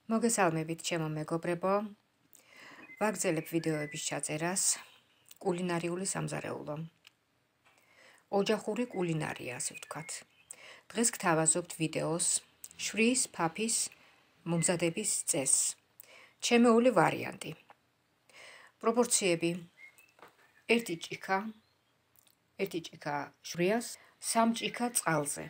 მოგესალმებით ჩემო მეგობრებო, ვაგრძელებ ვიდეოების ჩაწერას კულინარიული სამზარეულო. ოჯახური კულინარია, ასე ვთქვათ. დღეს გთავაზობთ ვიდეოს შვრიის ფაფის მომზადების წესს. ჩემეული ვარიანტი. პროპორციები: 1 ჭიქა შვრიას 3 ჭიქა წყალზე.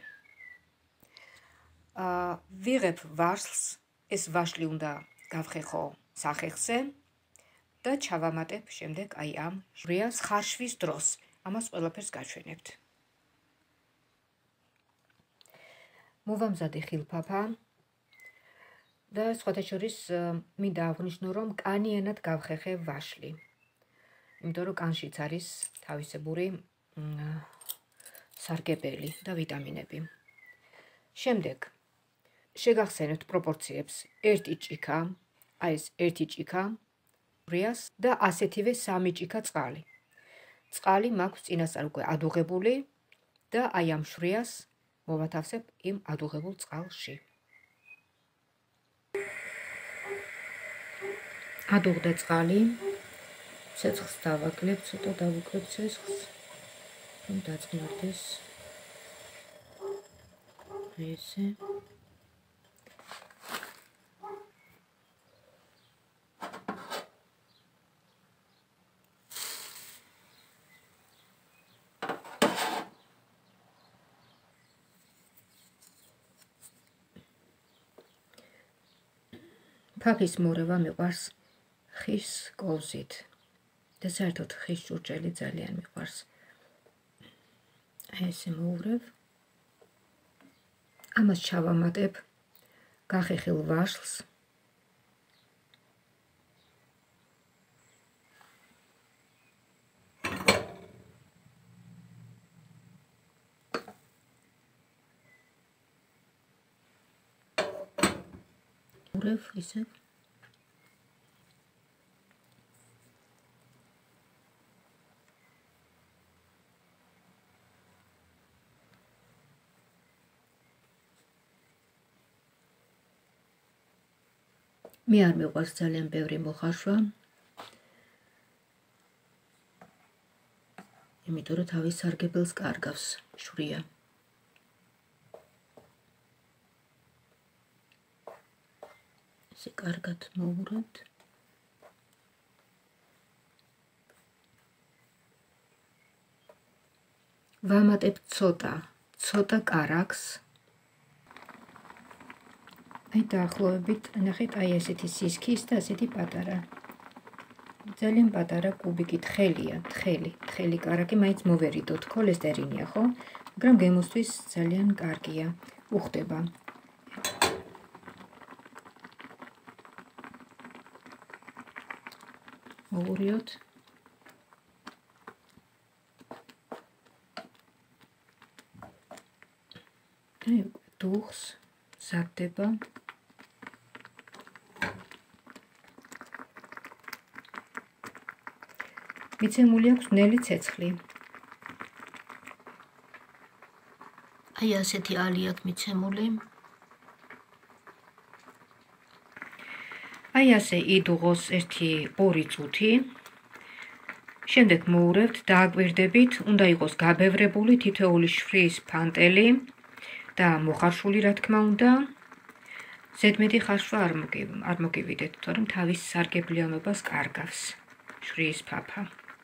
ვიღებ ვარსლს, ეს ვაშლი უნდა გავხეხო სახეხზე და ჩავამატებ შემდეგ აი ამ შვრიას ხარშვის დროს. ამას ყველაფერს გაჩვენებთ. მოვამზადე ხილფაფა და სხვათა შორის მინდა აღვნიშნო, რომ კანიანად გავხეხე ვაშლი. იმიტომ რომ კანშიც არის თავისებური სარგებელი და ვიტამინები. შემდეგ შეგახსენებთ პროპორციებს: 1 ჭიქა, აი ეს 1 ჭიქა შვრიას და ასეთივე 3 ჭიქა წყალი. წყალი მაქვს წინასწარ უკვე ადუღებული და აი ამ შვრიას მოვათავსებ იმ ადუღებულ წყალში. ადუღდა წყალი, ცეცხლს დავაკლებ, ცოტა დავუკლებ ცეცხლს, რომ დაწყნარდეს. ესე. ფაფის მორევა მიყვარს ხის კოვზით და საერთოდ ხის ჭურჭელი ძალიან მიყვარს. ესე მოურევ. ამას ჩავამატებ გახეხილ ვაშლს. მოურევ ისე. მე არ მიყვარს ძალიან ბევრი მოხარშვა, იმიტომ რომ თავის სარგებელს კარგავს შვრია. ესე კარგად მოურავთ. ვამატებ ცოტა კარაქს. აი დაახლოებით ნახეთ, აი ესეთი სისქის და ესეთი პატარა. ძალიან პატარა კუბიკი თხელია, თხელი კარაკი, მაინც მოვერიდოთ, ქოლესტერინია, ხო? მაგრამ გემოსთვის ძალიან კარგია, უხდება. მოვურიოთ. აი დუხს მზადდება. მიცემული აქვს ნელი ცეცხლი. აი ასეთი ალი აქვს მიცემული. აი ასე იდუღოს 1-2 წუთი. შემდეგ მოურევთ, დააკვირდებით, უნდა იყოს გაბევრებული თითოეული შვრიის ფანტელი და მოხარშული, რა თქმა უნდა. ზედმეტი ხარშვა არ მოგივიდეთ, თორემ თავის სარგებლიანობას კარგავს შვრიის ფაფა.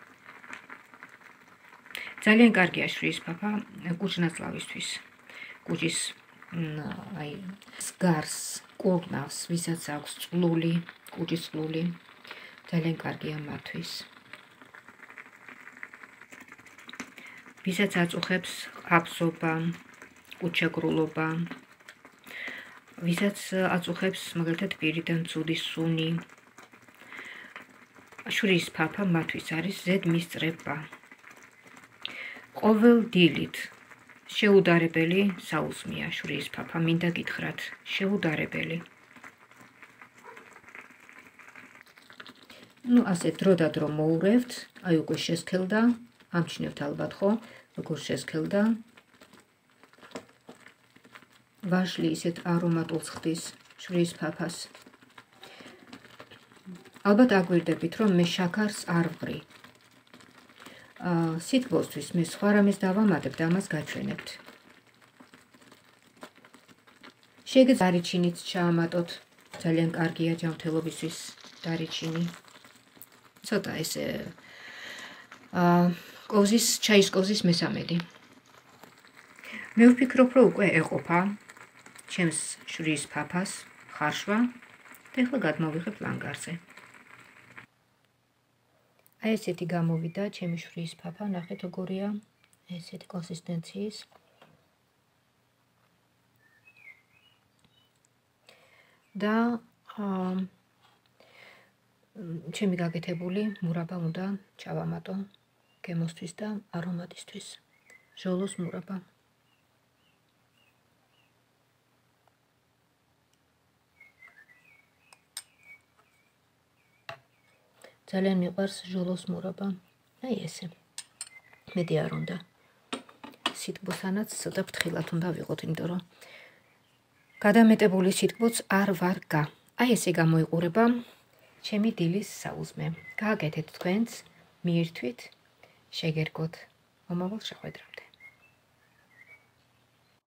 ძალიან კარგია შვრიის ფაფა კუჭნაწლავისთვის. კუჭის აი სგარს, კურნავს, ვისაც აქვს წლული, კუჭის წლული, ძალიან კარგია მათთვის. ვისაც აწუხებს აბსობა, კუჭშეგრულობა, ვისაც აწუხებს მაგალითად პირიდან ცუდი სუნი. შვრიის ფაფა მათთვის არის ზედმისწრება. ყოველ დილით შეუდარებელი საუზმეა შვრიის ფაფა, მინდა გითხრათ, შეუდარებელი. ასე დრო და დრო მოურევთ, აი უკვე შესქელდა, ამჩნევთ ალბათ, ხო, როგორ შესქელდა. ვაშლი ისეთ არომატულს ხდის შვრიის ფაფას. ალბათ აგვირდებით, რომ მე შაქარს არ ვღრი. სითბოსთვის მე სხვა რამეს დავამატებ და ამას გაჩვენებთ. შეგიძლიათ დარიჩინიც ჩაამატოთ, ძალიან კარგია ჯანმრთელობისთვის დარიჩინი. ცოტა ესე ჩაის კოვზის მესამედი. მე ვფიქრობ, რომ უკვე ეყოფა ჩემს შვრიის ფაფას ხარშვა და ეხლა გადმოვიღებ ლანგარზე. აი ესეთი გამოვიდა ჩემი შვრიის ფაფა, ნახეთ როგორია, ესეთი კონსისტენციის. და ჩემი გაკეთებული მურაბა უნდა ჩავამატო გემოსთვის და არომატისთვის. ჟოლოს მურაბა. ძალიან მიყვარს ჟოლოს მურაბა. აი ესე. მეტი არ უნდა. სითბოსანაც ცოტა ფრთხილად უნდა ვიყოთ, იმიტომ რომ გადამეტებული სითბოც არ ვარ გა. აი ესე გამოიყურება ჩემი დილის საუზმე. გააკეთეთ თქვენც, მიირთვით, შეგერგოთ. მომავალ შეხვედრამდე.